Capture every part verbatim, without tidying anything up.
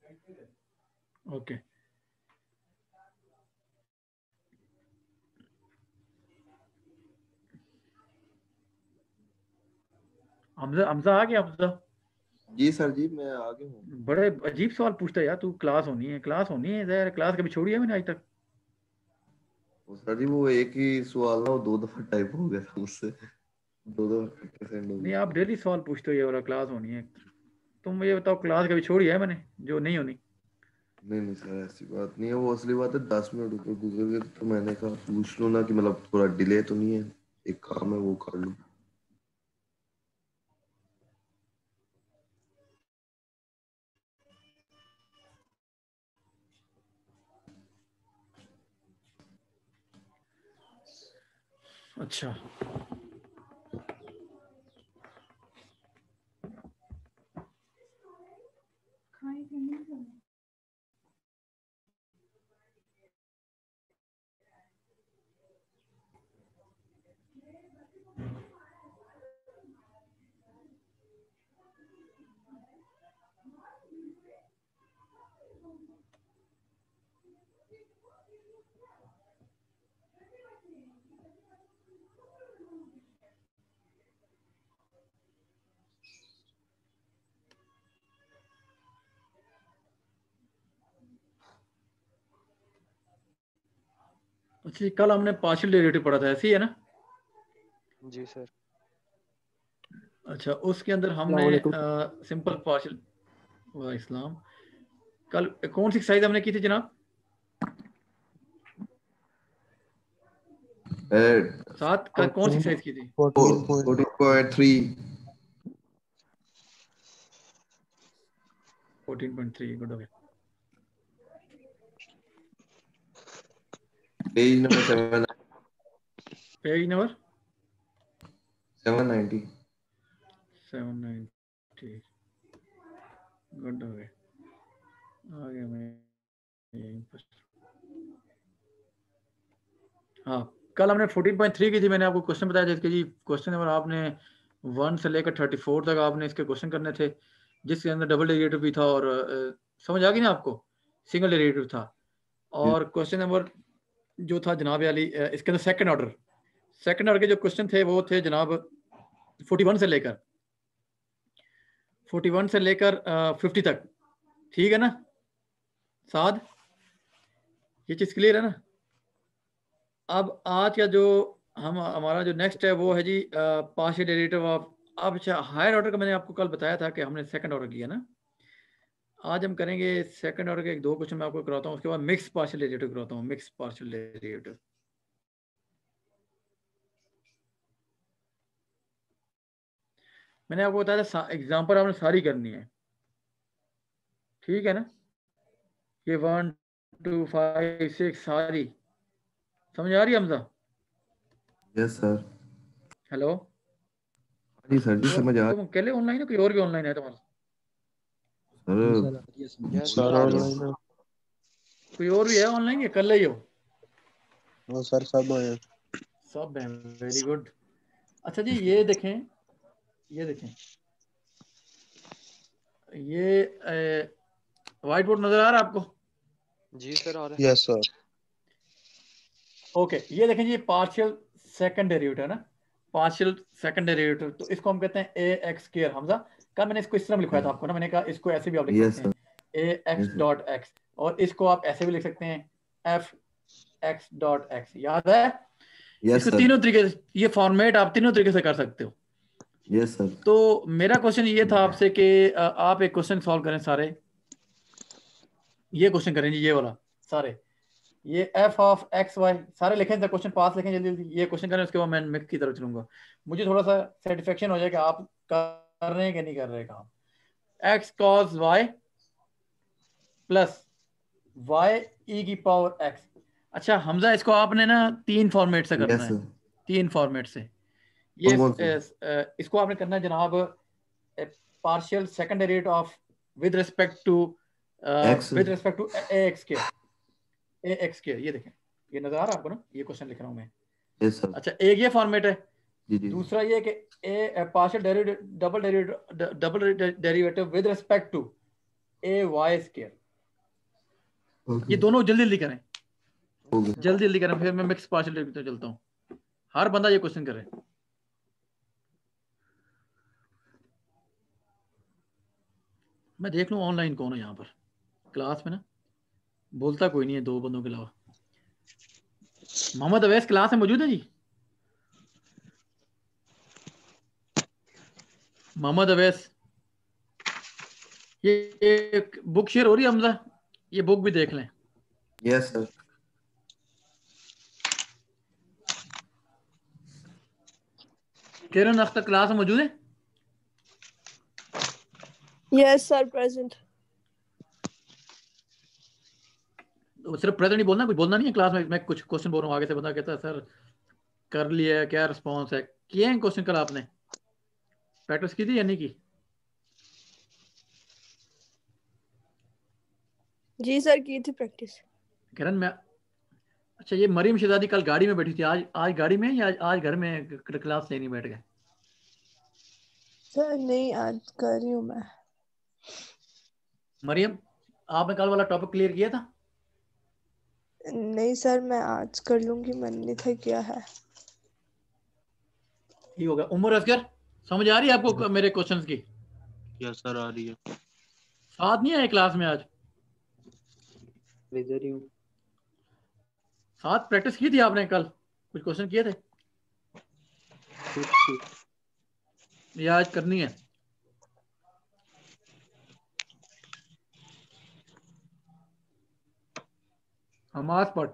Okay Hamza Hamza आ गया हमजा। जी sir जी मैं आगे हूँ। बड़े अजीब सवाल पूछता है यार तू। क्लास होनी है क्लास होनी है यार, क्लास कभी छोड़ी है मैंने आज तक? वो सर जी वो एक ही सवाल ना वो दो दफा टाइप हो गया था मुझसे, दो दो सेंड हो नहीं गया। आप डेली सवाल पूछते हो ये वाला, क्लास होनी है। तुम मुझे बताओ क्लास कभी छोड़ी है मैंने जो नहीं होनी? नहीं नहीं सर ऐसी बात नहीं है, वो असली बात है दस मिनट ऊपर गुजर गए तो मैंने कहा पूछ लूँ ना कि मतलब थोड़ा डिले तो नहीं है, एक काम है वो कर लूँ। अच्छा अच्छा कल हमने पार्शियल डेरिवेटिव पढ़ा था, ऐसी है ना? जी सर। अच्छा उसके अंदर हमने सिंपल पार्शियल वाह इस्लाम, कल कौन सी एक्सरसाइज हमने की थी जनाब? सात कल कौन सी एक्सरसाइज की थी? Fourteen point three. Fourteen point three good हो गया। Page number seven page number seven ninety. Seven ninety good हो गया। आ गया मैं यहीं पर। हाँ कल हमने फोर्टीन पॉइंट थ्री की थी, मैंने आपको क्वेश्चन बताया था इसके जी। क्वेश्चन नंबर आपने वन से लेकर थर्टी फोर तक आपने इसके क्वेश्चन करने थे, जिसके अंदर डबल डेरिवेटिव भी था और अ, समझ आ गई ना आपको? सिंगल डेरिवेटिव था। और क्वेश्चन नंबर जो था जनाब अली अ, इसके अंदर सेकंड ऑर्डर सेकंड ऑर्डर के जो क्वेश्चन थे वो थे जनाब फोर्टी वन से लेकर फोर्टी वन से लेकर फिफ्टी तक। ठीक है ना साद, ये चीज़ क्लियर है ना? अब आज का जो हम हमारा जो नेक्स्ट है वो है जी पार्शियल डेरिवेटिव ऑफ। अब अच्छा हायर ऑर्डर का मैंने आपको कल बताया था कि हमने सेकंड ऑर्डर किया ना। आज हम करेंगे सेकंड ऑर्डर के एक दो क्वेश्चन मैं आपको कराता हूँ, उसके बाद मिक्स पार्शियल डेरिवेटिव कराता हूँ। मिक्स पार्शियल डेरिवेटिव मैंने आपको बताया था एग्जाम्पल आपने सारी करनी है, ठीक है ना? ये वन टू फाइव सिक्स सारी समझ आ रही है हमजा? Yes sir. हेलो जी सर जी तो समझ आ तुम अकेले ऑनलाइन हो कोई और भी ऑनलाइन है तुम्हारा? सर। यस सर ऑनलाइन है। कोई और भी है ऑनलाइन या कल ही हो? वो सर सब है। सब है, वेरी गुड। अच्छा जी ये देखें, ये देखें, ये व्हाइट बोर्ड नजर आ रहा है आपको? जी सर आ रहा है। Yes sir. ओके ये देखें जी पार्शियल सेकंड डेरिवेटिव है ना, पार्शियल सेकंड डेरिवेटिव, तो इसको हम कहते हैं ए एक्स स्क्वायर। हमजा का मैंने इसको इस तरह लिखवाया था आपको ना, मैंने कहा इसको ऐसे भी आप लिख यस सकते सर। हैं ए एक्स डॉट एक्स, और इसको आप ऐसे भी लिख सकते हैं एफ एक्स डॉट एक्स, याद है? यस इसको सर। तीनों तरीके से, ये फॉर्मेट आप तीनों तरीके से कर सकते हो। Yes sir. तो मेरा क्वेश्चन ये था आपसे कि अ, आप एक क्वेश्चन सॉल्व करें सारे। ये क्वेश्चन करें जी ये वाला सारे, ये एफ ऑफ एक्स वाई सारे लिखें, क्वेश्चन पास लिखें जल्दी जल्दी। ये क्वेश्चन करें उसके बाद मैं मिक्स की तरफ चलूंगा, मुझे थोड़ा सा सेटिस्फेक्शन हो जाए कि आप कर रहे हैं कि नहीं कर रहे काम। X cos y plus y e की पावर एक्स। अच्छा हमजा इसको आपने ना तीन फॉर्मेट से करना यस है, सर। तीन फॉर्मेट से। ये कौन कौन से? अ, इसको आपने करना है जनाब partial second derivative of with respect to x. With respect to a x के ए एक्स के। ये देखें ये नजर आ रहा है आपको ना, ये क्वेश्चन लिख रहा हूं मैं। Yes sir. अच्छा एक ये फॉर्मेट है, जी जी। दूसरा ये कि a partial derivative double derivative double derivative with respect to a y square. Okay ये दोनों जल्दी जल्दी करें, हो गया। जल्दी जल्दी करें, फिर मैं मिक्स पार्शियल पे चलता हूँ। हर बंदा ये क्वेश्चन करे। मैं देख लूँ ऑनलाइन कौन है यहाँ पर क्लास में ना, बोलता कोई नहीं है दो बंदों के अलावा। मोहम्मद अवैस क्लास में मौजूद है जी? मोहम्मद अवैस, ये, ये बुक शेयर हो रही है हमजा, ये बुक भी देख लें। Yes sir. Kiran Akhtar class में मौजूद है? Yes sir present. तो सिर्फ प्रेजेंट ही बोलना, कुछ बोलना नहीं है क्लास में। मैं कुछ क्वेश्चन बोल रहा हूँ, आगे से बंदा कहता है सर कर लिया है, क्या रिस्पॉन्स है? किए हैं क्वेश्चन कल आपने? प्रैक्टिस की थी या नहीं की? जी सर की थी प्रैक्टिस। किरण मैं, अच्छा ये मरीम शहजादी कल गाड़ी में बैठी थी, आज आज गाड़ी में या आज, आज घर में क्लास लेनी बैठ गए? सर नहीं आज कर रही हूँ मैं। मरियम, आपने कल वाला टॉपिक क्लियर किया था? नहीं सर मैं आज कर लूंगी, मैंने था किया है। ठीक होगा। उमर असगर समझ आ रही है आपको मेरे क्वेश्चंस की? यस सर आ रही है। साथ नहीं आए क्लास में आज? इधर ही हूँ। साथ प्रैक्टिस की थी आपने कल? कुछ क्वेश्चन किए थे या आज करनी है? हमास पट,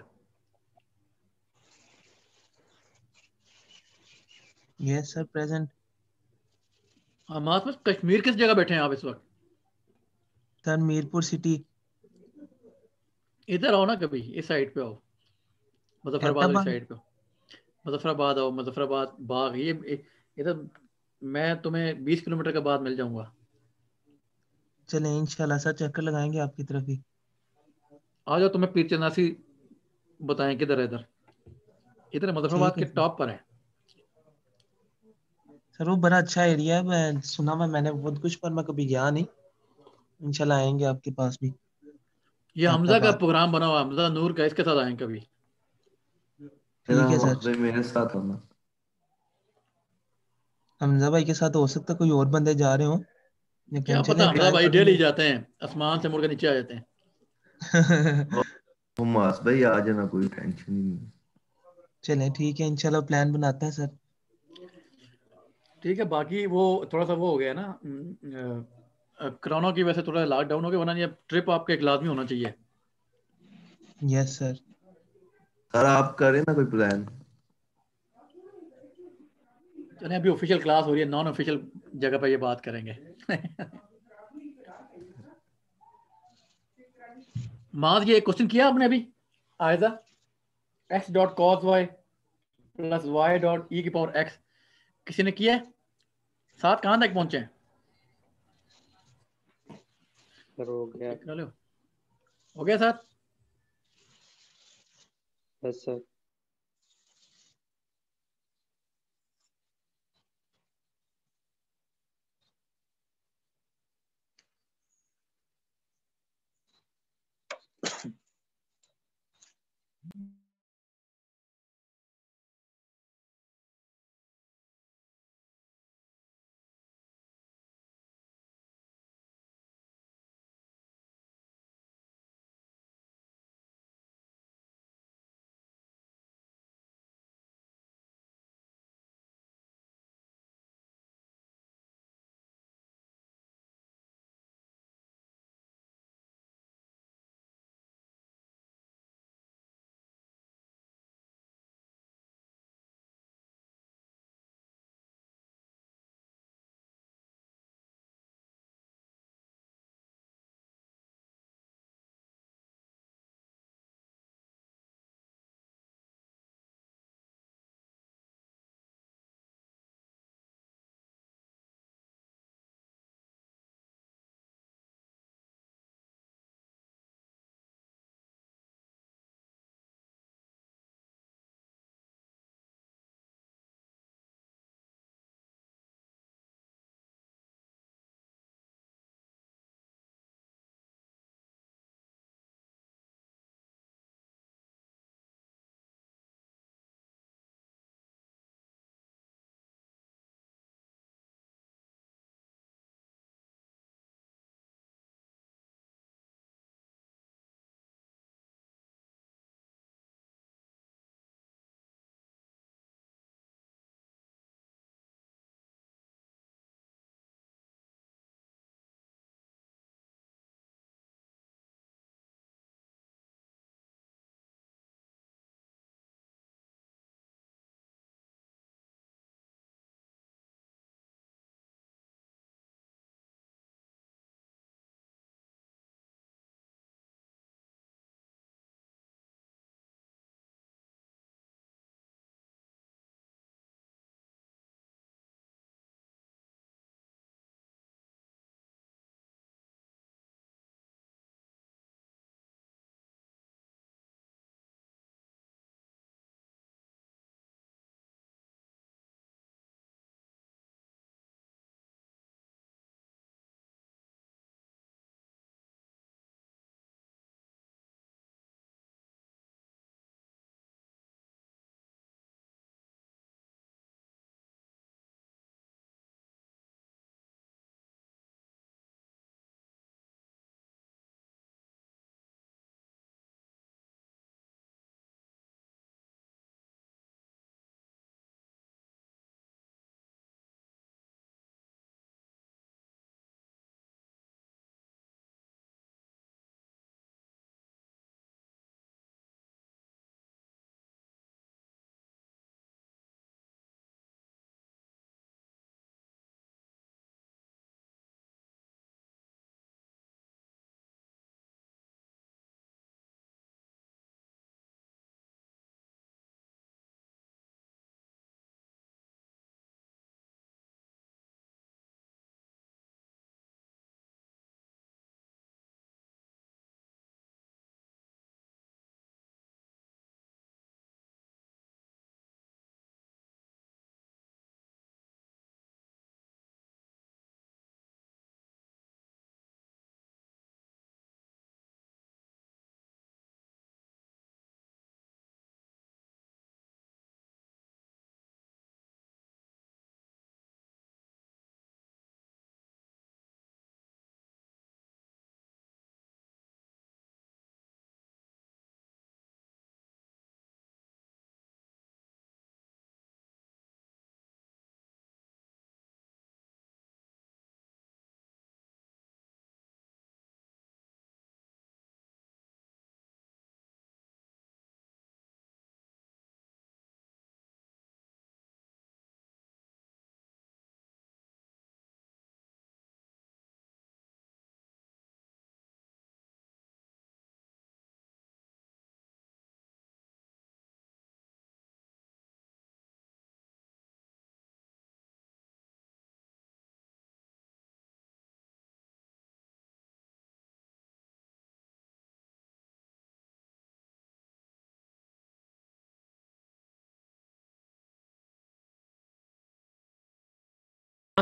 यस सर प्रेजेंट। हमास पट कश्मीर किस जगह बैठे हैं आप इस वक्त? Sir Mirpur city. इधर आओ ना कभी, इस साइड पे आओ, मुजफ्फराबाद वाली फैक्टाबाद। साइड पे। मुजफ्फराबाद आओ, मुजफ्फराबाद बाग, ये इधर मैं तुम्हें बीस किलोमीटर के बाद मिल जाऊंगा। चले इंशाल्लाह सर चक्कर लगाएंगे आपकी तरफ ही। आ जाओ, तुम्हें पीर चनासी बताएं किधर है। इधर इधर मुजफ्फराबाद ठीक के है सर। टॉप पर है। सर वो बड़ा अच्छा एरिया है, मैं सुना हुआ, मैंने बहुत कुछ, पर मैं कभी गया नहीं। इंशाल्लाह आएंगे आपके पास भी। ये हमजा का फैक्टाबाद। प्रोग्राम बना हुआ है, हमजा नूर का, इसके साथ आए कभी। तेरा ठीक है सर। भाई मेरे साथ आना। हमजा भाई के साथ हो सकता है कोई और बंदे जा रहे हो, क्या लेकिन पता, चलें हमजा ट्राई भाई डेली करेंगे। जाते हैं, आसमान से मुड़ के नीचे आ जाते हैं। ओ मास भाई आ जाना, कोई टेंशन ही नहीं। चलें ठीक है, इंशाल्लाह प्लान बनाते हैं सर। ठीक है, बाकी वो थोड़ा सा वो हो गया ना, कोरोना की वजह से थोड़ा लॉकडाउन हो गया, वरना ये ट्रिप आपका एक लाजमी होना चाहिए। Yes sir. सर आप करें ना कोई प्लान। चलें, अभी ऑफिशियल क्लास हो रही है, नॉन ऑफिशियल जगह पर ये बात करेंगे। माज, ये क्वेश्चन किया आपने अभी Aiza? X dot cos y plus y dot e की पावर एक्स, किसी ने किया है? साथ कहाँ तक पहुंचे हैं? सर हो गया। चेक कर लो, हो गया साथ? Yes sir.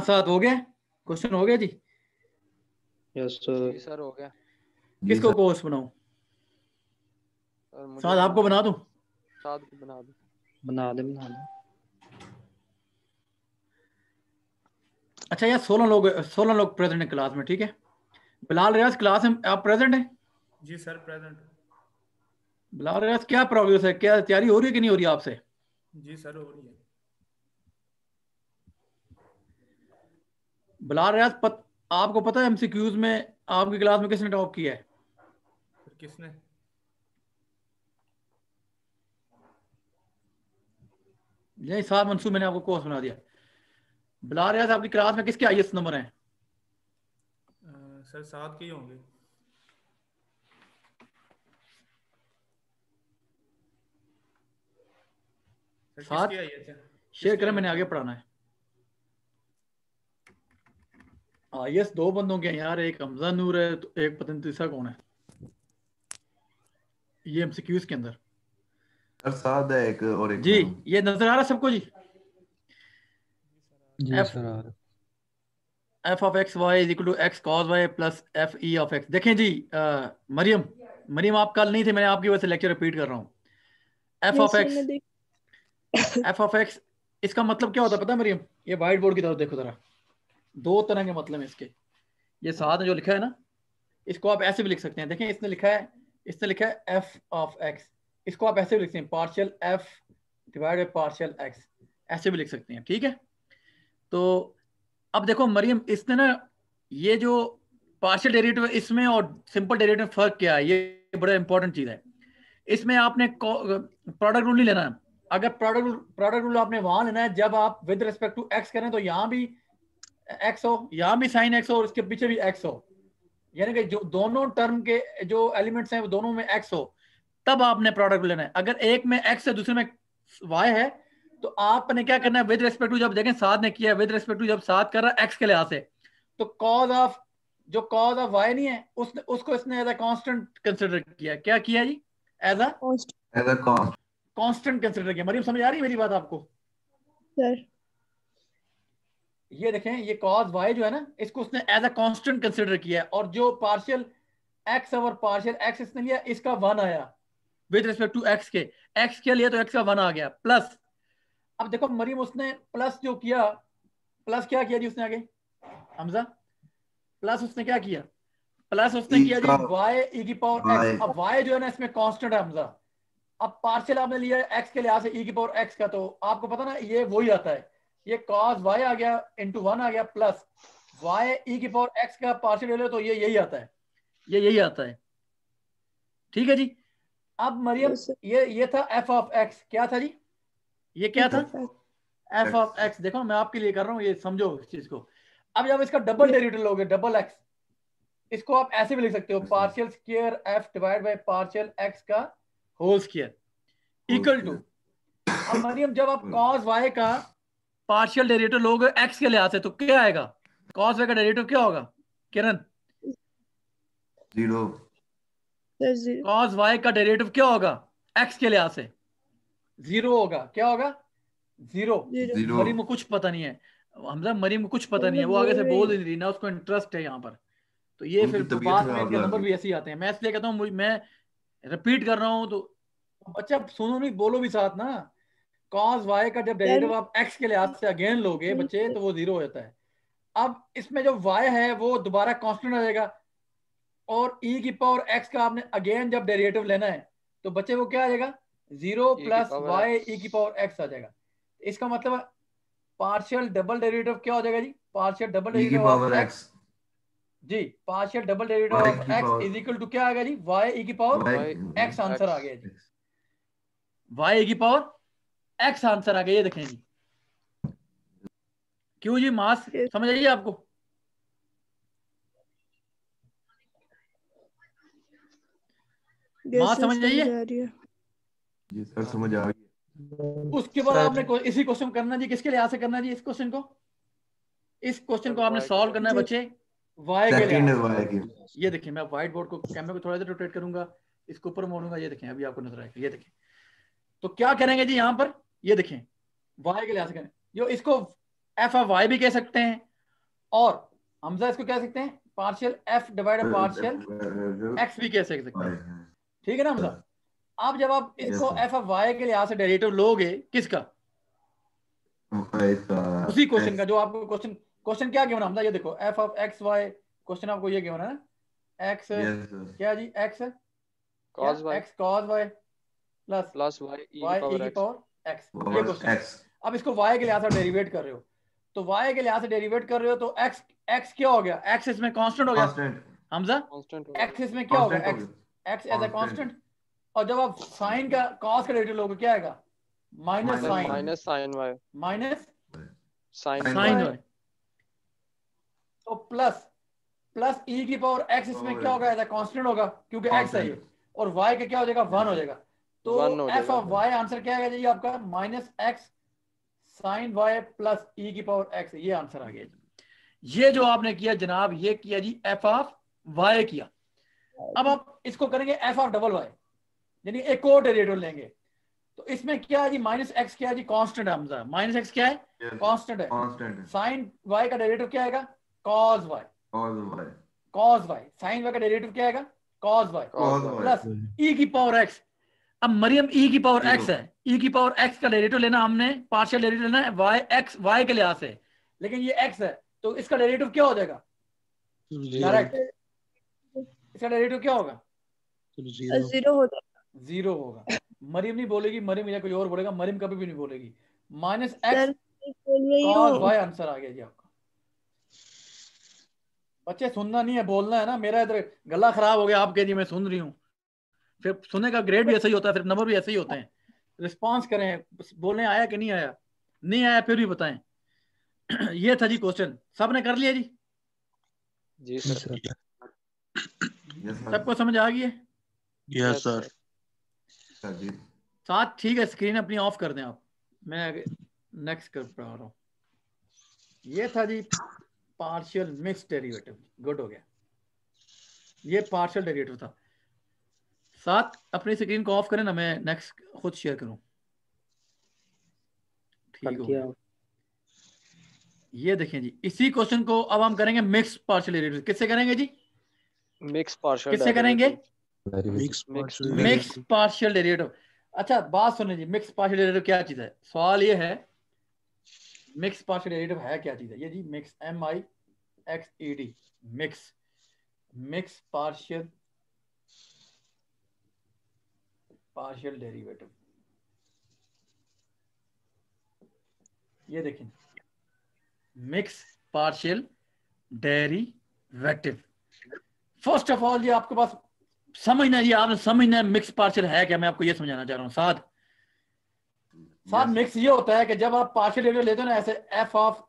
साथ हो गया क्वेश्चन, हो गया जी। Yes sir. जी सर हो गया। जी किसको सर। कोच बनाऊं? सर मुझे साथ आपको बना दूं? साथ को बना दो। बना दे बना दे। अच्छा यार सोलह लोग सोलह लोग प्रेजेंट है क्लास में, ठीक है। बिलाल रियाज क्लास में आप प्रेजेंट हैं? जी सर प्रेजेंट। बिलाल रियाज क्या प्रोग्रेस है, क्या तैयारी हो रही है कि नहीं हो रही है आपसे? जी सर हो रही है। बिलाल रियाज पत, आपको पता है एमसीक्यूज में आपकी क्लास में किसने टॉप किया है? फिर किसने? यही साहब मंसूर, मैंने आपको कोर्स बना दिया। बिलाल रियाज आपकी क्लास में किसके हाईएस्ट नंबर हैं? अ, सर सात के ही होंगे। सर सात किसके आई है? अच्छा शेयर किसके करें, आई मैंने है? आगे पढ़ाना है। हाईएस्ट दो बंदों के हैं यार, एक हमजा नूर है तो एक पता नहीं तीसरा कौन है ये एमसीक्यूज के अंदर। सर साद है एक और एक जी नाम। ये नजर आ रहा है सबको जी? जी एफ सर आ रहा। F of x y is equal to x cos y plus f e of x. देखें जी आ, मरियम मरियम आप कल नहीं थे, मैंने आपकी वजह से लेक्चर रिपीट कर रहा हूँ। F yes of sir x मैं देख एफ ऑफ एक्स इसका मतलब क्या होता है पता है मरियम? ये व्हाइट बोर्ड की तरफ देखो जरा, दो तरह के मतलब है इसके। ये साथ में जो लिखा है ना, इसको आप ऐसे भी लिख सकते हैं। देखें इसने लिखा है इसने लिखा है एफ ऑफ एक्स, इसको आप ऐसे भी लिख सकते हैं partial f divide by partial x, ऐसे भी लिख सकते हैं, ठीक है। तो अब देखो मरियम, इसने ना ये जो पार्शियल डेरिवेटिव है इसमें और सिंपल डेरिवेटिव में फर्क क्या है, ये बड़ा इंपॉर्टेंट चीज है। इसमें आपने प्रोडक्ट रूल नहीं लेना है। अगर प्रोडक्ट प्रोडक्ट रूल आपने वहां लेना है जब आप विद रिस्पेक्ट टू एक्स करें, तो यहां भी एक्स हो, यहां भी साइन एक्स हो और इसके पीछे भी एक्स हो, यानी कि जो दोनों टर्म के जो एलिमेंट्स हैं वो दोनों में एक्स हो, तब आपने प्रोडक्ट लेना है। अगर एक में एक्स है दूसरे में वाई है, तो आपने क्या करना है विद रिस्पेक्ट टू, जब देखें साथ ने किया विद रिस्पेक्ट टू, जब साथ कर रहा है एक्स के लिहाज से, तो कॉज ऑफ जो कॉज ऑफ वाई नहीं है उसने उसको इसने एज अ कांस्टेंट कंसीडर किया। क्या किया जी? As a post as a cost. Constant consider किया। मरियम समझ आ रही है मेरी बात आपको? सर। ये देखें ये कॉज वाई जो है ना, इसको उसने एज अ कांस्टेंट कंसीडर किया, और जो पार्शियल एक्स और पार्शियल एक्स इसने लिया, इसका वन आया विद रिस्पेक्ट टू एक्स के, एक्स के लिए तो एक्स का वन आ गया प्लस। अब देखो मरियम उसने प्लस जो किया, प्लस क्या किया जी उसने आगे हमजा? प्लस उसने क्या किया? प्लस उसने ई किया जी का वाई ई की पावर वाई। एक्स। अब वाई जो है ना इसमें कांस्टेंट है हमजा। अब पार्शियल आपने लिया एक्स के लिहाज से ई की पावर एक्स का, तो आपको पता ना ये वही आता है, ये कॉस वाई आ गया इंटू वन आ गया प्लस वाई ई की पावर एक्स का पार्शियल ले लो तो ये यही आता है, ये यही आता है, ठीक है जी। अब मरियम यस सर। ये ये था एफ ऑफ एक्स, क्या था जी? ये क्या एफ था? Of x. F of x. देखो मैं आपके लिए कर रहा हूँ, ये समझो इस चीज को। अब जब इसका डबल डेरिवेटिव लोगे, डबल एक्स, इसको आप ऐसे भी लिख सकते हो partial square f divide by partial x का होल स्क्वायर इक्वल टू। अब मरियम जब आप कॉस वाई का पार्शियल डेरिवेटिव लोगे एक्स के लिहाज से, तो क्या आएगा? कॉस वाई का डेरिवेटिव क्या होगा Kiran? Zero. Sir zero. Cos y का डेरिवेटिव क्या होगा एक्स के लिहाज से? जीरो होगा। क्या होगा? जीरो। जीरो। जीरो। मरीम को कुछ पता नहीं है, हमजा मरीम को कुछ पता नहीं है, मतलब वो आगे से बोल रही बोल ही नहीं रही ना, उसको इंटरेस्ट है यहाँ पर। तो ये उनकी फिर तबीयत बाद में खराब इनके लग नंबर रही भी ऐसे ही आते हैं। मैं इसलिए कहता हूँ, मैं रिपीट कर रहा हूँ तो बच्चा सुनो नहीं, बोलो भी साथ ना। कॉस वाई का जब सर डेरिवेटिव आप एक्स के लिहाज से अगेन लोगे बच्चे, तो वो जीरो हो जाता है। अब इसमें जो y है वो दोबारा कांस्टेंट आ जाएगा, और e की पावर x का आपने अगेन जब डेरिवेटिव लेना है, तो बच्चे वो क्या आ जाएगा? जीरो ई की plus power y x. E की पावर x आ जाएगा। इसका मतलब पार्शियल डबल डेरिवेटिव क्या हो जाएगा जी? पार्शियल डबल ई की derivative of power x। X. जी partial double derivative y of की x power is equal to क्या आएगा जी? y ई की पावर वाई x आंसर आ एक्स। गया जी, y ई की पावर x आंसर आ गया। ये देखें जी, क्यों जी? मास समझ आइए आपको? मास यस समझ समझ आइए? आ रही है। जी सर समझ आ गई। उसके बाद सर आपने को- इसी क्वेश्चन करना जी, किसके लिहाज से करना जी? इस क्वेश्चन को इस क्वेश्चन सर को आपने वाई के सॉल्व लिए। करना है जी बच्चे वाई के सेकंड लिहाज से। वाई की। ये देखिए मैं व्हाइट बोर्ड को कैमरे को थोड़ा सा रोटेट करूंगा, इसको ऊपर मोड़ूंगा, ये देखें अभी आपको नजर आएगा। ये देखें तो क्या करेंगे जी यहाँ पर, ये देखें वाई के लिहाज से करें, जो इसको एफ ऑफ वाई भी कह सकते हैं और हमजा इसको कह सकते हैं partial f divide partial x भी कह सकते हैं, ठीक है ना हमजा। अब जब आप इसको एफ ऑफ वाई के लिहाज से डेरिवेटिव लोगे किसका, उसी क्वेश्चन का जो आपको क्वेश्चन क्वेश्चन क्या गिवन हमजा, ये देखो f of x y question आपको ये गिवन है ना, एक्स क्या जी, x cos y x cos y plus plus y e y की ई की पावर x पावर एक्स, ये क्वेश्चन। अब इसको y के लिहाज से डेरिवेट कर रहे हो, तो y के लिहाज से डेरिवेट कर रहे हो तो x x क्या हो गया, x इसमें कांस्टेंट हो गया हमजा, कांस्टेंट हो x इसमें क्या होगा, x x as a constant. और जब आप साइन का cos का डेरिवेटिव लोगे क्या आएगा, minus sine minus sin y minus sin sine y y, तो प्लस प्लस e की पावर x इसमें क्या होगा, एज अ कांस्टेंट होगा क्योंकि x है ये, और y का क्या हो जाएगा, वन हो जाएगा। तो वन हो f जाएगा। ऑफ y आंसर क्या आएगा जी आपका, minus x sine y plus e की पावर एक्स, ये आंसर आ गया जी। ये जो आपने किया जनाब, ये किया जी एफ ऑफ वाई किया। अब आप इसको करेंगे एफ ऑफ डबल वाई, यानी एक और डेरिवेटिव लेंगे, तो इसमें क्या है जी, माइनस एक्स क्या है जी, कांस्टेंट है हमजा, माइनस एक्स क्या है, कांस्टेंट है। साइन वाई का डेरिवेटिव क्या आएगा, cos y, cos y, sine y का डेरिवेटिव क्या आएगा, कॉस वाई प्लस ई की पावर एक्स। अब मरियम ई की पावर एक्स है, ई की पावर एक्स का डेरिवेटिव लेना हमने, पार्शियल डेरिवेटिव लेना है वाई एक्स वाई के लिहाज से, लेकिन ये एक्स है तो इसका डेरिवेटिव क्या हो जाएगा, डायरेक्ट इसका डेरिवेटिव क्या होगा, जीरो हो जाएगा, जीरो होगा। मरियम नहीं बोलेगी, मरियम या कोई और बोलेगा, मरियम कभी भी नहीं बोलेगी। Minus x cos y answer आ गया जी आपका। बच्चे सुनना नहीं है, बोलना है ना, मेरा इधर गला खराब हो गया आपके जी, मैं सुन रही हूँ, फिर सुनने का ग्रेड भी ऐसा ही होता है, फिर नंबर भी ऐसे ही होते हैं। रिस्पांस करें, बोलने आया कि नहीं आया, नहीं आया फिर भी बताएं। ये था जी क्वेश्चन, सब ने कर लिया जी, जी सर सबको समझ आ गई है, यस सर। साथ ठीक है, स्क्रीन अपनी ऑफ कर दें आप, मैं नेक्स्ट कर पा रहा हूँ। ये था जी पार्शियल मिक्स डेरिवेटिव, गुड हो गया, ये पार्शियल डेरिवेटिव था। साथ अपनी स्क्रीन को ऑफ करें ना, मैं नेक्स्ट खुद शेयर करूं, ठीक हो गया। ये देखें जी, इसी क्वेश्चन को अब हम करेंगे मिक्स पार्शियल डेरिवेटिव। किससे करेंगे जी, मिक्स पार्शियल किससे करेंगे, मिक्स मिक्स पार्शियल डेरिवेटिव। अच्छा बात सुनिए जी, मिक्स पार्शियल डेरिवेटिव क्या चीज है, सवाल ये है मिक्स पार्शियल डेरिवेटिव है क्या चीज है, ये जी mix M I X E D, mix mix partial partial derivative. ये देखें mix partial derivative. First of all ये आपके पास समझना है, ये आपने समझना है मिक्स पार्शियल है क्या, मैं आपको ये समझाना चाह रहा हूँ। साथ साथ मिक्स ये होता है कि जब आप पार्शियल डेरिवेटिव लेते हो ना, ऐसे f of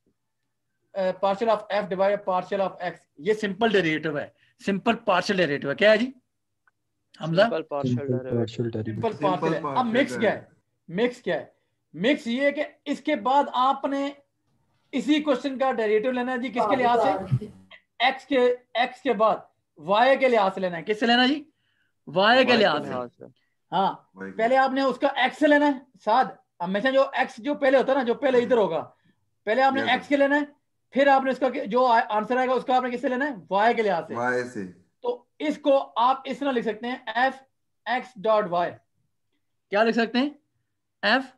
partial of f divide partial of x, ये सिंपल डेरिवेटिव है, सिंपल पार्शियल डेरिवेटिव है। क्या है जी Hamza, simple partial derivative, simple partial है। अब मिक्स क्या है, मिक्स क्या है, मिक्स ये है कि इसके बाद आपने इसी क्वेश्चन का डेरिवेटिव लेना है जी, किसके लिहाज से, एक्स के एक्स के बाद वाई के लिहाज से लेना है। किससे लेना जी, वाई के लिहाज से। हाँ पहले आपने उसका एक्स से लेना है, साथ हमेशा जो एक्स जो पहले होता है ना, जो पहले इधर होगा, पहले आपने एक्स के लेना है, फिर आपने उसका जो आंसर आएगा उसका आपने किससे लेना है, वाई के लिहाज से। वाई से तो इसको आप इस तरह लिख सकते हैं, एफ एक्स डॉट वाई, क्या लिख सकते हैं, एफ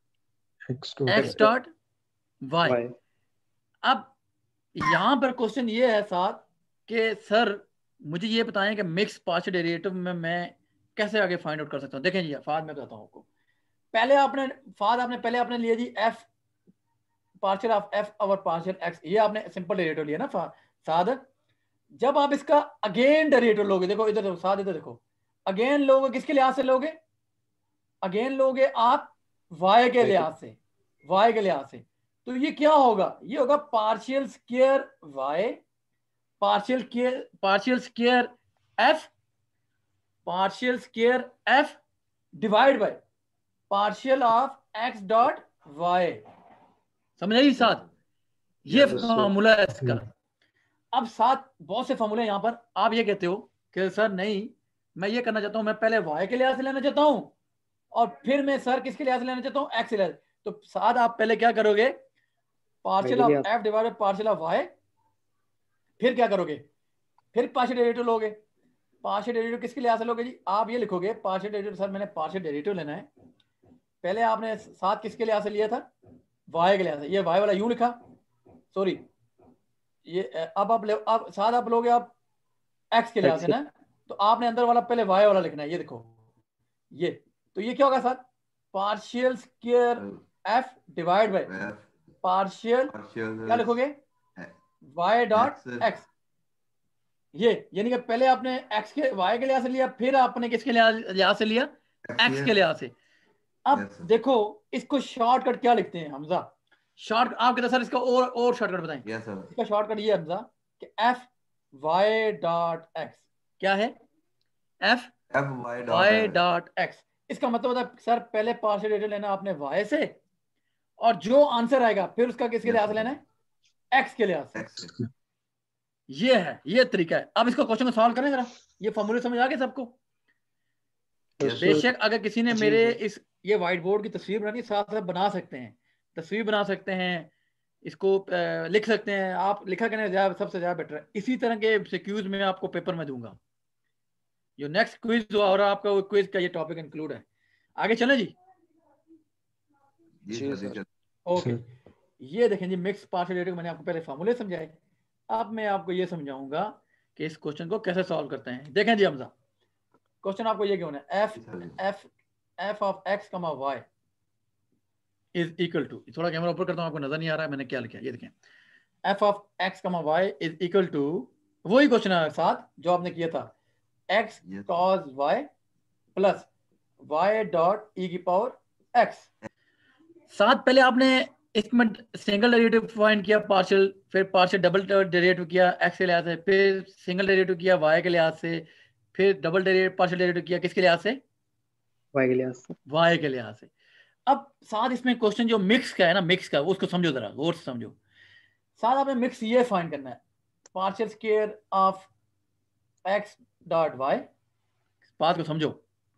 एक्स डॉट वाई। अब यहां पर क्वेश्चन ये है साथ कि सर मुझे ये बताएं कि मिक्स पार्शियल डेरिवेटिव में मैं कैसे आगे फाइंड आउट कर सकता हूँ। देखें जी फाद मैं बताता हूँ आपको, पहले आपने फाद आपने पहले आपने लिया जी f partial of f over partial x, ये आपने सिंपल डेरिवेटिव लिया ना साद। जब आप इसका अगेन डेरिवेटिव लोगे, देखो इधर साथ इधर देखो, अगेन लोगे किसके लिहाज से लोगे, अगेन लोगे आप वाई के लिहाज से, वाई के लिहाज से। तो ये क्या होगा, ये होगा partial square y partial square partial square f partial square f divide by partial of x dot y. समझ आई साथ, ये फॉर्मूला है इसका। अब साथ बहुत से फॉर्मूले यहां पर, आप ये कहते हो कि सर नहीं मैं ये करना चाहता हूं, मैं पहले वाई के लिहाज से लेना चाहता हूं और फिर मैं सर किसके लिहाज से लेना चाहता हूं, एक्स के लिहाज। तो साथ आप पहले क्या करोगे, partial of f divided partial of y, फिर क्या करोगे, फिर पार्शियल डेरिवेटिव लोगे। पार्शियल डेरिवेटिव किसके लिहाज से लोगे जी, आप ये लिखोगे पार्शियल डेरिवेटिव, सर मैंने पार्शियल डेरिवेटिव लेना है, पहले आपने साथ किसके लिहाज से लिया था, वाई के लिहाज से, ये वाई वाला यूं लिखा, सॉरी ये अब आप ले, अब साथ आप लोगे आप एक्स के लिहाज से ना, तो आपने अंदर वाला पहले वाई वाला लिखना है, ये देखो ये, तो ये क्या होगा sir, partial square f divide by partial, क्या लिखोगे, वाई डॉट एक्स, ये यानी कि पहले आपने एक्स के वाई के लिहाज से लिया, फिर आपने किसके लिहाज से लिया, एक्स के लिहाज से। अब yes, देखो इसको शॉर्टकट क्या लिखते हैं हमजा, शॉर्ट आप कहते सर इसका और और शॉर्टकट बताएं। yes, sir. इसका शॉर्टकट ये हमजा कि एफ वाई डॉट एक्स, क्या है, एफ वाई डॉट एक्स, इसका मतलब होता है सर पहले पार्शियल डेरिवेटिव लेना आपने वाई से, और जो आंसर आएगा फिर उसका किसके yes, लिहाज से लेना है, एक्स के लिहाज से। ये है, ये तरीका है। अब इसको क्वेश्चन को सॉल्व करें जरा, ये फॉर्मूले समझ आ गए सबको। yes, बेशक अगर किसी ने मेरे इस ये व्हाइट बोर्ड की तस्वीर बनानी, साथ साथ बना सकते हैं, तस्वीर बना सकते हैं, इसको आ, लिख सकते हैं आप, लिखा करने ज्यादा सबसे ज्यादा बेटर है। इसी तरह के सिक्यूज में आपको पेपर में दूंगा, जो नेक्स्ट क्विज हो और आपका वो क्विज का ये टॉपिक इंक्लूड है। आगे चले जी, जी ओके। ये देखें जी, मिक्स पार्शियल डेरिवेटिव मैंने आपको पहले फार्मूले समझाए, अब मैं आपको ये समझाऊंगा कि इस क्वेश्चन को कैसे सॉल्व करते हैं। देखें जी हमजा, क्वेश्चन आपको ये क्यों है, f f f of x comma y is equal to, थोड़ा कैमरा ऊपर करता हूं, आपको नजर नहीं आ रहा है मैंने क्या लिखा, ये देखें, f of x comma y is equal to, वही क्वेश्चन है साथ जो आपने किया था, x cos y plus y dot e की पावर एक्स। साथ पहले आपने इसमें सिंगल डेरिवेटिव फाइंड किया पार्शियल, फिर पार्शियल डबल डेरिवेटिव किया एक्स के लिहाज से, फिर सिंगल डेरिवेटिव किया वाई के लिहाज से, फिर डबल डेरिवेटिव पार्शियल डेरिवेटिव किया किसके लिहाज से, वाई के लिहाज से, वाई के लिहाज से। अब साथ इसमें क्वेश्चन जो मिक्स का है ना, मिक्स का, उसको समझो जरा गौर से समझो। साथ आपने मिक्स ये फाइंड करना है, partial square of x dot y, बात को समझो।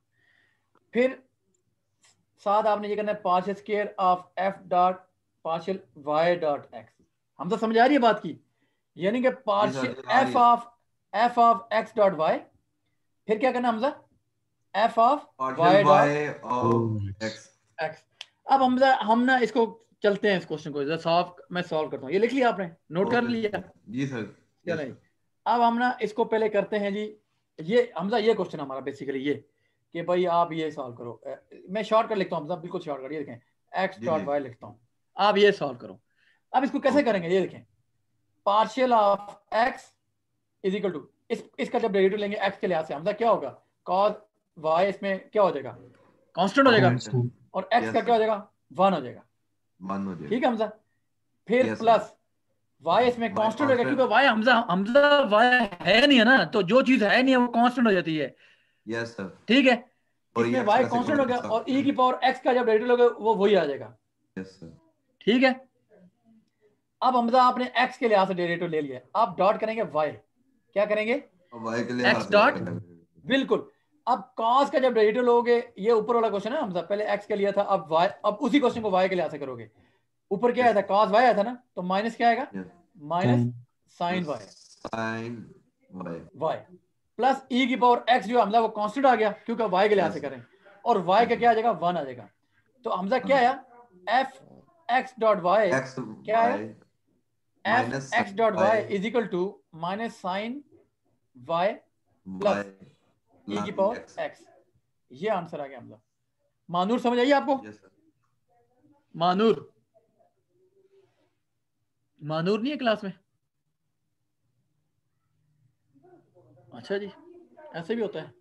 फिर साथ आपने ये करना है partial square of f dot partial y dot x. हम तो समझ आ रही है बात की, यानी कि partial f of f of x dot y, फिर क्या करना Hamza, f of y dot x. अब हम हम ना इसको चलते हैं, इस क्वेश्चन को सॉल्व मैं सॉल्व करता हूँ। ये लिख लिया आपने, नोट कर लिया जी सर, क्या नहीं। अब हम ना इसको पहले करते हैं जी, ये हमजा ये क्वेश्चन हमारा बेसिकली ये कि भाई आप ये सॉल्व करो, मैं शॉर्टकट लिखता हूँ हमजा, बिल्कुल शॉर्टकट, ये देखें एक्स डॉट वाई लिखता हूँ, आप ये सॉल्व करो। अब इसको कैसे करेंगे, ये देखें, partial of x is equal to, इस इसका जब डेरिवेटिव लेंगे एक्स के लिहाज से, हमजा क्या होगा, कॉस वाई इसमें क्या हो जाएगा, कांस्टेंट हो जाएगा, और एक्स का क्या हो जाएगा, वन हो जाएगा, वन हो जाएगा, ठीक है हमजा। फिर प्लस वाई इसमें कांस्टेंट हो जाएगा, क्योंकि वाई हमजा हमजा वाई है नहीं है ना, तो जो चीज है नहीं है वो कांस्टेंट हो जाती है। यस सर, ठीक है, इसमें वाई कांस्टेंट हो गया, और ई की पावर एक्स का जब डेरिवेटिव लोगे वो वही आ जाएगा। यस सर, ठीक है। अब हमजा आपने एक्स के लिहाज से डेरिवेटिव ले लिया, आप डॉट करेंगे वाई, क्या करेंगे, वाई के लिए एक्स डॉट, बिल्कुल। अब cos का जब डेरिवेटिव लोगे, ये ऊपर वाला क्वेश्चन है हमजा, पहले x के लिया था, अब y, अब उसी क्वेश्चन को y के लिहाज से करोगे। ऊपर क्या आया था, cos y आया था ना, तो माइनस क्या आएगा, minus sine y, sine y y plus e की पावर x जो हमजा वो कांस्टेंट आ गया क्योंकि y के लिहाज से करें, और y का क्या आ जाएगा, वन आ जाएगा। तो हमजा क्या आया, f x डॉट y क्या आया, f x dot y is equal to minus sine y plus e की पावर x। ये आंसर आ गया हमजा। मानूर समझ आइए आपको, yes, मानूर मानूर नहीं है क्लास में, अच्छा जी, ऐसे भी होता है।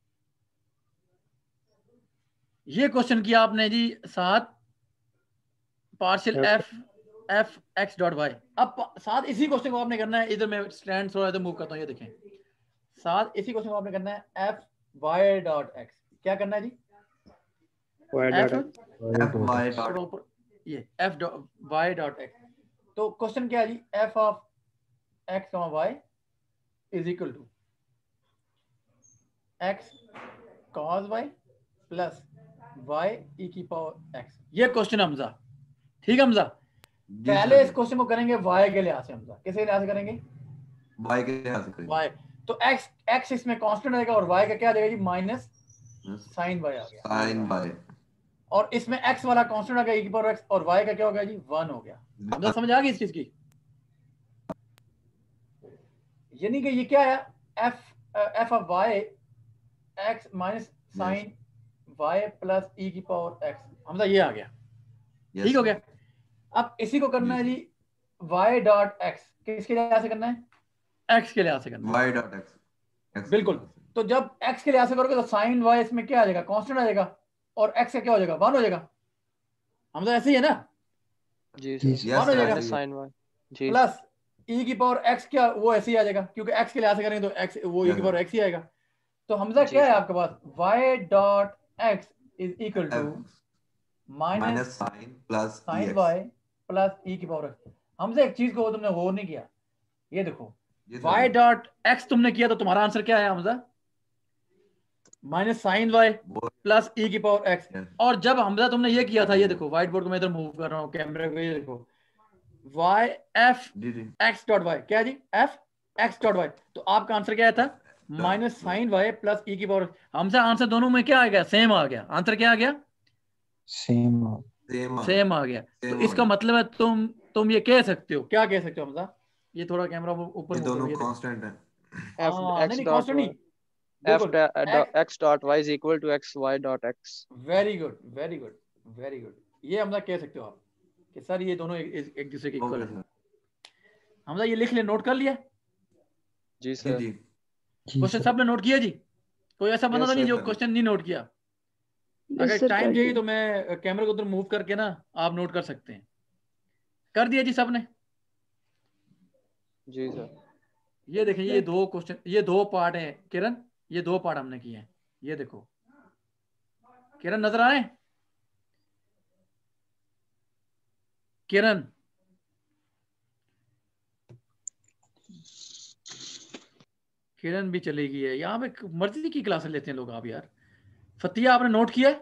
ये क्वेश्चन किया आपने जी, सात partial f f x dot y. अब साथ इसी क्वेश्चन को आपने करना है, इधर मैं स्टैंड थोड़ा इधर मूव करता हूँ, ये देखें, साथ इसी क्वेश्चन को आपने करना है एफ वाई डॉट एक्स। क्या करना है जी, एफ ये f dot y dot x. तो क्वेश्चन क्या है जी, f of x comma y is equal to x cos y plus y e की पावर एक्स। ये क्वेश्चन हमजा, ठीक है हमजा। पहले इस क्वेश्चन को करेंगे y के लिहाज से, हमजा किसके लिहाज से करेंगे? y के लिहाज से करेंगे। y तो x x इसमें कांस्टेंट आएगा और y का क्या आ जाएगा जी? माइनस साइन y आ गया, साइन y, और इसमें x वाला कांस्टेंट आ गया e की पावर x, और y का क्या हो गया जी? वन हो गया। हमजा समझ आ गई इस चीज की? यानी कि ये क्या है? f f ऑफ y x minus sine y plus e की पावर x, हमजा ये आ गया। ठीक हो गया। अब इसी को करना है जी y डॉट x, किसके लिहाज से करना है? x के लिहाज से करना है। y डॉट x, बिल्कुल। तो जब x के लिहाज से करोगे तो साइन y इसमें क्या आ जाएगा? कांस्टेंट आ जाएगा, और x का क्या हो जाएगा? वन हो जाएगा। हम तो ऐसे ही है ना? जी सर, वन हो जाएगा साइन y जी प्लस e की पावर x, क्या वो ऐसे ही आ जाएगा, क्योंकि x के लिहाज से करेंगे तो x वो e की पावर x ही आएगा। तो हमजा क्या है आपके पास? y dot x is equal to minus sine plus sine y plus e की पावर x। हमसे एक चीज को तुमने गौर नहीं किया, ये देखो y डॉट x तुमने किया तो तुम्हारा आंसर क्या है Hamza? Minus sine y plus e की पावर x। और जब हमजा तुमने ये किया था, ये देखो व्हाइट बोर्ड को मैं इधर मूव कर रहा हूँ कैमरे को, ये देखो y f x dot y, क्या जी? f x डॉट y, तो आपका आंसर क्या था? Minus sine y plus e की पावर। हमसे आंसर दोनों में क्या आ गया? सेम आ गया। आंसर क्या आ गया? सेम सेम आ गया। तो इसका मतलब है तुम तुम ये कह सकते हो, क्या कह सकते हो हमजा? ये थोड़ा कैमरा ऊपर, ये दोनों कांस्टेंट है। f नहीं x कांस्टेंट नहीं, f x dot y is equal to x y dot x। Very good very good very good, ये हमजा कह सकते हो आप कि सर ये दोनों एक, एक दूसरे के इक्वल है। हमजा ये लिख ले, नोट कर लिया? जी सर। क्वेश्चन सबने नोट किया जी? कोई ऐसा बंदा तो नहीं जो क्वेश्चन नहीं नोट किया? अगर टाइम चाहिए तो मैं कैमरे को उधर मूव करके ना आप नोट कर सकते हैं। कर दिया जी सबने? जी सर। ये देखिए ये दो क्वेश्चन, ये दो पार्ट हैं किरण, ये दो पार्ट हमने किए हैं। ये देखो किरण, नजर आए? किरण, किरण भी चली गई है। यहाँ पे मर्जी की क्लासेस लेते हैं लोग आप यार। फतिया आपने नोट किया?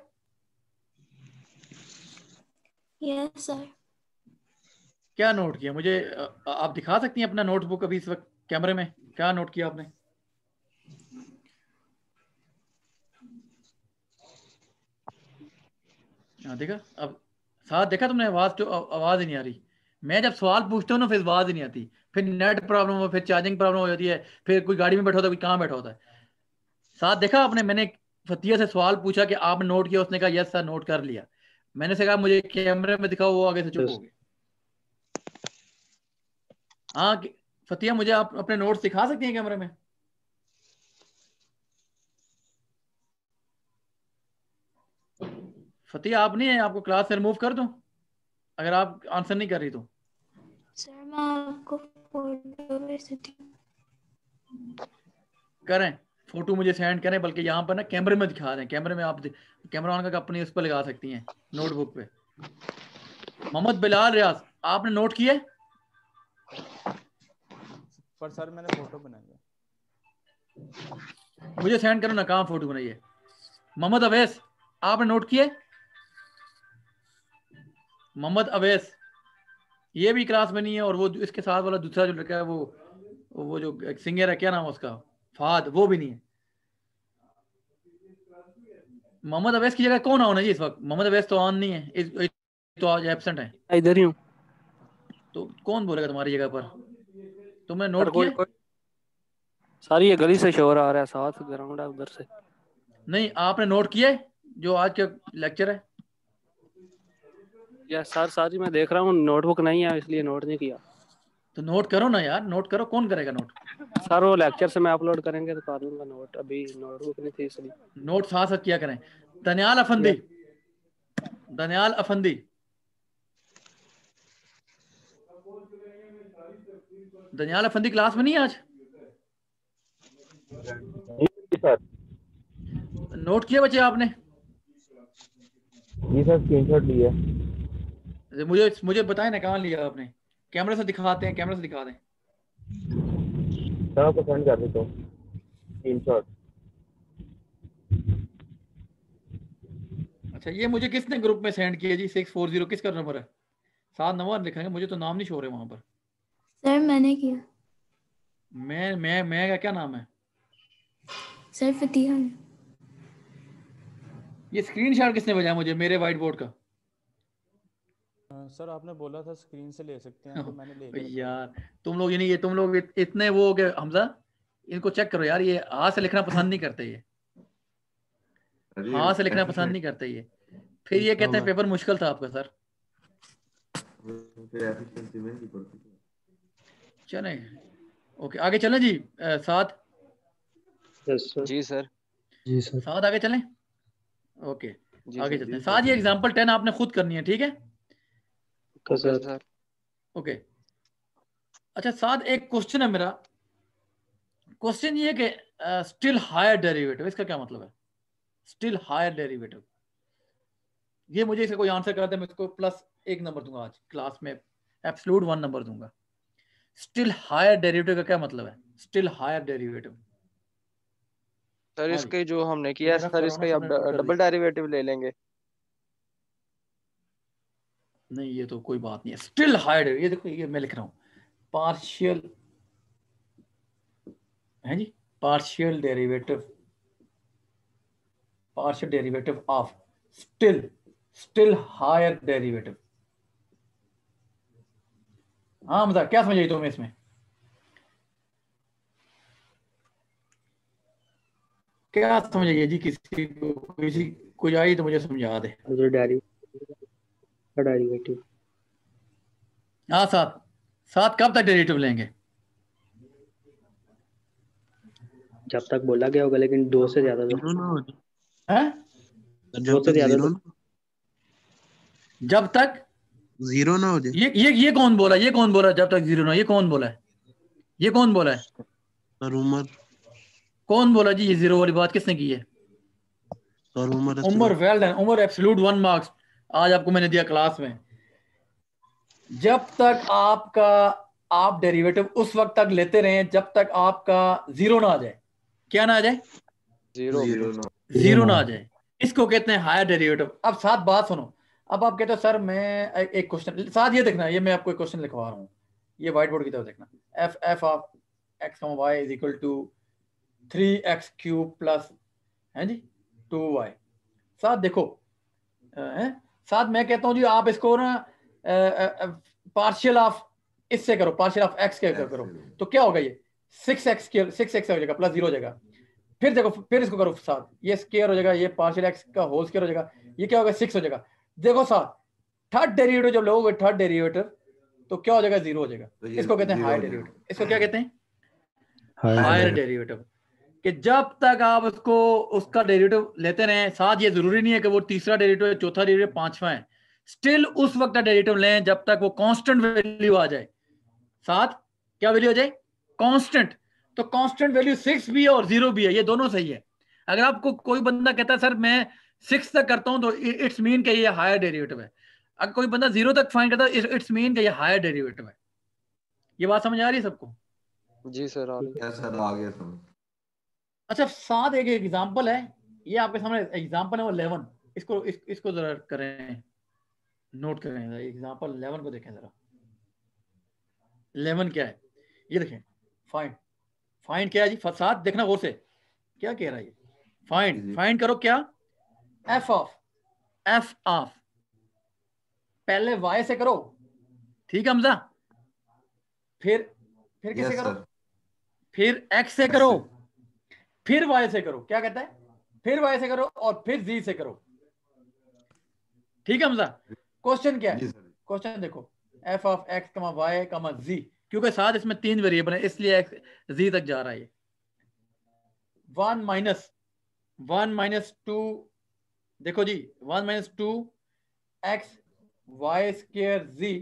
Yes sir. क्या नोट किया? मुझे आप दिखा सकती हैं अपना नोटबुक अभी इस वक्त कैमरे में? क्या नोट किया आपने? हाँ देखा, अब साथ देखा तुमने? आवाज तो आवाज ही नहीं आ रही। मैं जब सवाल पूछता हूँ ना फिर आवाज ही नहीं आती, फिर नेट प्रॉब्लम हो, फिर चार्जिंग प्रॉब्लम हो जाती है, फिर कोई गाड़ी में बैठा होता है, कोई कहाँ बैठा होता है। साथ देखा आपने? मैंने फतिया से सवाल पूछा कि आपने नोट किया, उसने कहा यस सर नोट कर लिया। मैंने से कहा मुझे कैमरे में दिखाओ, वो आगे से चुप हो गए। हाँ फतिया, मुझे आप अपने नोट्स दिखा सकती हैं कैमरे में? फतिया आप नहीं है, आपको क्लास से रिमूव कर दूं अगर आप आंसर नहीं कर रही तो? सर मैं आपको फोटो भेज देती हूं। करें, फोटो मुझे सेंड करें, बल्कि यहाँ पर ना कैमरे में दिखा दें। कैमरे में आप कैमरा ऑन करके अपनी उस पर लगा सकती हैं नोटबुक पे। मोहम्मद बिलाल रियाज, आपने नोट किए? पर सर मैंने फोटो बनाई है। मुझे सेंड करो ना, कहाँ फोटो बनाई है? मोहम्मद अवैस, आपने नोट किए? मोहम्मद अवैस, ये भी क्लास में नहीं है, और वो इसके साथ वाला दूसरा जो लड़का है वो वो जो सिंगर है, क्या नाम है उसका, फहद, वो भी नहीं है। मोहम्मद अवैस की जगह कौन ऑन है जी इस वक्त? मोहम्मद अवैस तो ऑन नहीं है, इस, इस, तो आज एब्सेंट है। इधर ही हूँ। तो कौन बोलेगा तुम्हारी जगह पर? तुमने नोट किया? सारी ये गली से शोर आ रहा है, साथ ग्राउंड है उधर से। नहीं, आपने नोट किया जो आज का लेक्चर है? या सर सारी मैं देख रहा हूँ, नोटबुक नहीं है इसलिए नोट नहीं किया। तो नोट करो ना यार, नोट करो। कौन करेगा नोट? सर वो लेक्चर से मैं अपलोड करेंगे तो कर लूंगा नोट, अभी नोटबुक नहीं थी इसलिए। नोट साथ साथ किया करें। दनियाल अफंदी, दनियाल अफंदी, दनियाल अफंदी क्लास में नहीं है आज? सर नोट किया बच्चे आपने? जी सर, स्क्रीनशॉट लिया। मुझे मुझे बताएं ना कहाँ लिया आपने? कैमरे से दिखाते हैं, कैमरे से दिखा दें। सर आपको सेंड कर देता हूँ स्क्रीनशॉट। अच्छा, ये मुझे किसने ग्रुप में सेंड किया जी? सिक्स फोर जीरो किसका नंबर है? सात नंबर लिखेंगे, मुझे तो नाम नहीं शो रहे वहां पर। सर मैंने किया। मैं मैं मैं का क्या नाम है? सर फतिहा है। ये स्क्रीनशॉट किसने भेजा मुझे मेरे व्हाइट बोर्ड का? अ, सर आपने बोला था स्क्रीन से ले सकते हैं तो मैंने ले के रखा यार तुम लोग ये नहीं, ये तुम लोग इत, इतने वो हो गए हमजा, इनको चेक करो यार, ये हाथ से लिखना पसंद नहीं करते, ये अरे हाथ से लिखना ऐसे पसंद नहीं करते ये, फिर ये कहते हैं पेपर मुश्किल था आपका सर। फिर एफिशिएंसी में नहीं पड़ती। चले ओके आगे चलें जी। अ, साथ जी सर। जी सर। साथ आगे चलें। ओके जी आगे सर। चलते हैं। साथ ये एग्जांपल टेन आपने खुद करनी है, ठीक है? Okay sir. ओके अच्छा साथ एक क्वेश्चन है मेरा, क्वेश्चन ये कि स्टिल हायर डेरिवेटिव, इसका क्या मतलब है? स्टिल हायर डेरिवेटिव, ये मुझे इसका कोई आंसर कर दे, मैं इसको प्लस एक नंबर दूंगा आज क्लास में, एब्सोल्यूट वन नंबर दूंगा। स्टिल हायर डेरिवेटिव का क्या मतलब है? स्टिल हायर डेरिवेटिव सर इसके जो हमने किया मेरा सर, इसका सबने नोट कर डबल दी। डेरिवेटिव ले लेंगे। नहीं ये तो कोई बात नहीं है। स्टिल हायर, ये देखो ये मैं लिख रहा हूँ पार्शियल है जी, partial derivative, partial derivative of still still higher derivative. हाँ मतलब क्या समझ आई तुम इसमें? क्या समझ आइए जी? किसी को किसी कोई आई तो मुझे समझा दे। डेरिवेटिव हाँ साथ साथ कब तक डेरिवेटिव लेंगे? जब तक बोला गया होगा, लेकिन दो से ज्यादा हैं? दो से ज्यादा तो जब तक जीरो ना हो जाए। ये ये ये कौन बोला? ये कौन बोला जब तक जीरो ना? ये कौन बोला है? ये कौन बोला है? सर उमर। कौन बोला जी? ये जीरो वाली बात किसने की है? Sir Umar. Umar well done. Umar absolute one marks आज आपको मैंने दिया क्लास में। जब तक आपका आप डेरिवेटिव उस वक्त तक लेते रहें जब तक आपका जीरो ना आ जाए। क्या ना आ जाए? जीरो जीरो ना आ जाए, इसको कहते हैं हायर डेरिवेटिव। अब साथ बात सुनो, अब आप कहते हो सर मैं एक क्वेश्चन साथ ये देखना, ये मैं आपको एक क्वेश्चन लिखवा रहा हूँ, ये व्हाइट बोर्ड की तरफ देखना। F f of x y is equal to three x cube plus है जी टू वाई। साथ देखो है? साथ मैं कहता हूँ जी आप इसको ना पार्शियल ऑफ इससे करो, पार्शियल ऑफ एक्स के करो, तो क्या होगा? ये सिक्स एक्स सिक्स एक्स हो जाएगा प्लस जीरो हो जाएगा। फिर देखो फिर इसको करो साथ, ये स्क्वायर हो जाएगा, ये पार्शियल एक्स का होल स्क्वायर हो जाएगा, ये क्या होगा? सिक्स हो जाएगा। देखो साथ थर्ड डेरिवेटिव जब लोगे थर्ड डेरिवेटिव तो क्या हो जाएगा? जीरो हो जाएगा। इसको कहते हैं हायर डेरिवेटिव। इसको क्या कहते हैं? Higher derivative. कि जब तक आप उसको उसका डेरिवेटिव लेते रहें, साथ ये जरूरी नहीं है कि वो तीसरा डेरिवेटिव चौथा डेरिवेटिव पांचवा है, स्टिल उस वक्त डेरिवेटिव लें जब तक वो कांस्टेंट वैल्यू आ जाए। साथ क्या वैल्यू आ जाए? कांस्टेंट। तो कांस्टेंट वैल्यू सिक्स भी है और जीरो भी है, ये दोनों सही है। अगर आपको कोई बंदा कहता है सर मैं सिक्स तक करता हूं तो इट्स मीन कि ये हायर डेरिवेटिव है। अगर कोई बंदा जीरो तक फाइंड करता है इट्स मीन कि ये हायर डेरिवेटिव है। ये बात समझ आ रही है सबको? जी सर आ गया सर, आ गया समझ। अच्छा साथ एक एग्जांपल है, ये आपके सामने एग्जांपल है वो इलेवन, इसको इस, इसको जरा करें, नोट करें एग्जांपल इलेवन को देखें जरा। इलेवन क्या है ये देखें, फाइंड फाइंड क्या है जी? साथ देखना गौर से, क्या कह रहा है ये? फाइंड फाइंड करो क्या? एफ ऑफ एफ ऑफ पहले वाई से करो, ठीक है हमजा? फिर फिर किससे करो? फिर एक्स से करो, फिर वाई से करो। क्या कहता है? फिर वाई से करो और फिर जी से करो, ठीक है हमजा? क्वेश्चन क्या है? क्वेश्चन देखो, f of x comma y comma जी, क्योंकि साथ इसमें तीन वेरिएबल है इसलिए एक्स जी तक जा रहा है। One minus one minus two, देखो जी one minus two x y square जी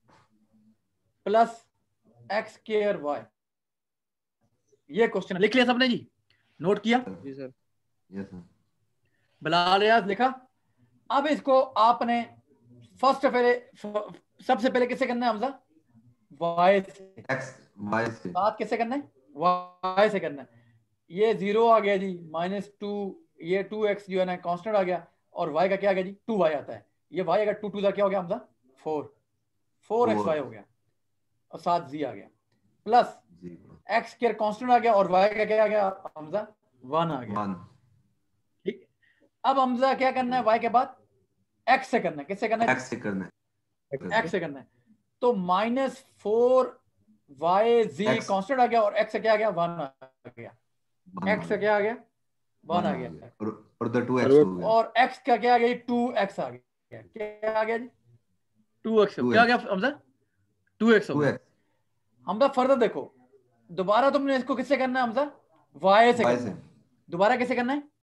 प्लस एक्स स्क्र वाई, ये क्वेश्चन लिख लिया सबने जी? नोट किया? जी sir. Yes sir. Bilal Riyaz लिखा? अब इसको आपने फर्स्ट पहले सबसे पहले किससे करना है हमजा? वाई से। एक्स वाई से। बात किससे करना है? वाई से करना है। ये जीरो आ गया जी, माइनस टू, ये टू एक्स जो है ना कांस्टेंट आ गया, और वाई का क्या आ गया जी? टू वाई आता है। ये वाई अगर टू टू का क्या हो गया Hamza? Four. Four x y हो गया और साथ जी आ गया प्लस एक्स स्क्वायर कांस्टेंट आ गया और वाई का क्या आ गया हमजा वन आ गया। ठीक, अब हमजा क्या करना है वाई के बाद एक्स से करना है, किससे करना है? एक्स से करना है, एक्स से करना है। तो माइनस फोर वाई जी कांस्टेंट आ गया और एक्स से क्या आ गया वन आ गया, एक्स से क्या आ गया वन आ गया और और द टू एक्स हो गया और एक्स का क्या आ गया टू एक्स आ गया, क्या आ गया जी टू एक्स क्या आ गया हमजा टू एक्स हो गया। हमजा फर्दर देखो दोबारा तुमने इसको किससे करना है हमजा वाई से करना है, दोबारा कैसे करना है